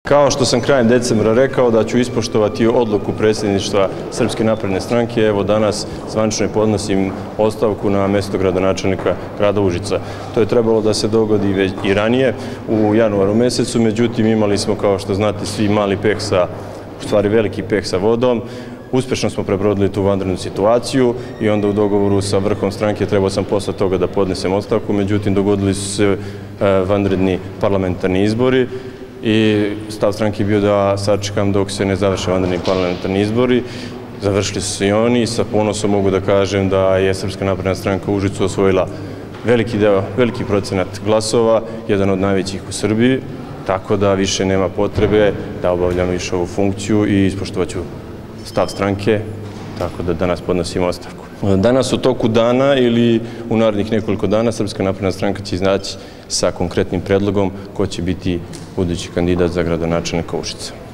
Kao što sam krajem decembra rekao da ću ispoštovati odluku predsjedništva Srpske napredne stranke, evo danas zvanično podnosim ostavku na mesto gradonačelnika grada Užica. To je trebalo da se dogodi već i ranije, u januaru mesecu, međutim imali smo, kao što znate, svi mali peh u stvari veliki peh sa vodom. Uspešno smo prebrodili tu vanrednu situaciju i onda u dogovoru sa vrhom stranke trebao sam posle toga da podnesem ostavku, međutim dogodili su se vanredni parlamentarni izbori i stav stranke je bio da sačekam dok se ne završe vanredni parlamentarni izbori. Završili su se i oni i sa ponosom mogu da kažem da je Srpska napredna stranka u Užicu osvojila veliki procenat glasova, jedan od najvećih u Srbiji, tako da više nema potrebe da obavljam više ovu funkciju i ispoštovat ću stav stranke, tako da danas podnosim ostavku. Danas u toku dana ili u narednih nekoliko dana Srpska napredna stranka će izaći sa konkretnim predlogom ko će biti budući kandidat za gradonačelnika Užica.